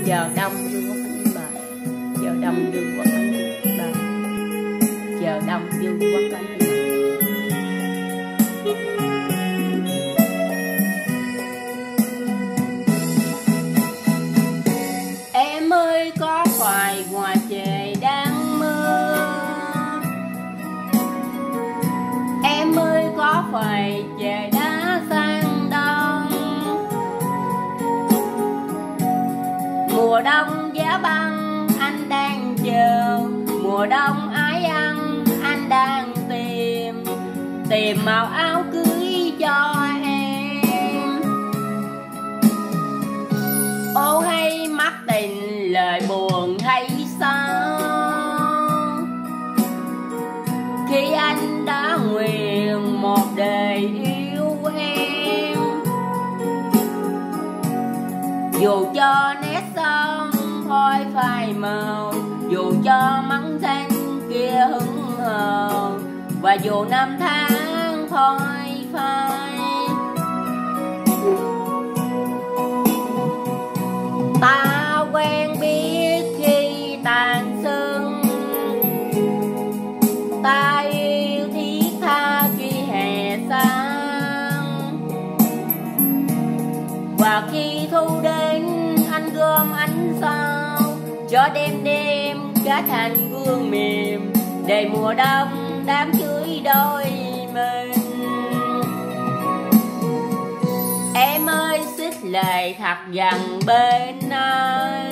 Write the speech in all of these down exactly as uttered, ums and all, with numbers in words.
Chờ đông dương quốc bánh bờ, chờ đông dương quốc bánh bờ, chờ đông dương quốc bánh bờ. Em ơi có phải ngoài trời đang mưa, em ơi có phải trời đã sang đông, mùa đông giá băng anh đang chờ, mùa đông ái ăn anh đang tìm, tìm màu áo cưới cho em. Ô hay mắc tình lời buồn hay sao, khi anh đã nguyện một đời yêu em, dù cho nét son thôi phai màu, dù cho mắng xanh kia hững hờ, và dù năm tháng thôi phai. Ta quen biết khi tàn sương, ta yêu thiết tha khi hè sang, và khi thu đến anh gom ánh sao cho đêm đêm cả thành gương mềm, để mùa đông đám cưới đôi mình. Em ơi xích lời thật gần bên anh,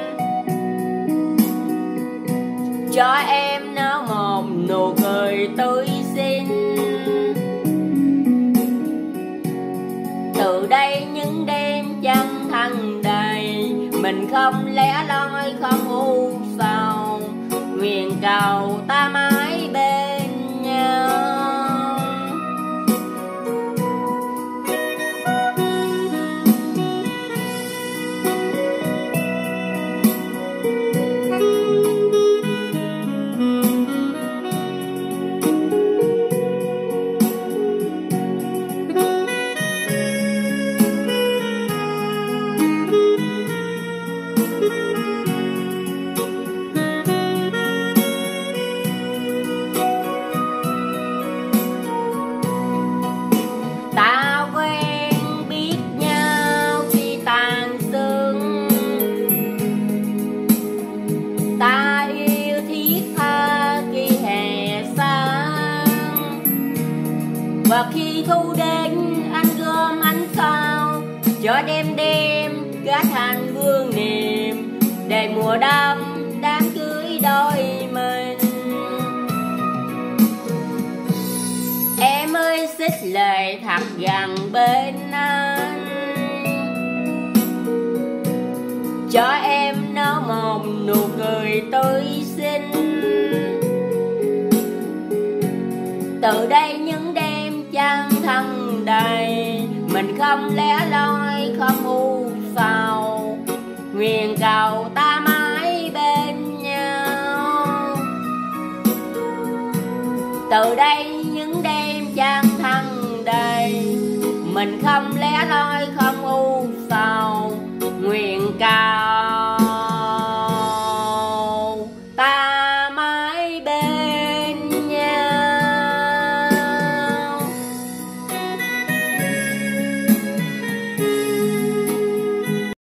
cho em nở một nụ cười tươi xinh. Từ đây những đêm trăng thăng đầy, mình không lẻ loi không u sầu, nguyện cầu ta mãi bên nhau. Ta quen biết nhau khi tàn sương, ta yêu thiết tha khi hè sang, và khi thu đến anh gom ánh sao cho đêm đêm cả thành vương niềm, để mùa đông đám cưới đôi mình. Em ơi xích lời thật gần bên anh, cho em nở một nụ cười tươi xinh. Từ đây những đêm trăng thăng đầy, mình không lẻ loi không u sầu, nguyện cầu ta mãi bên nhau. Từ đây những đêm trăng thăng đầy, mình không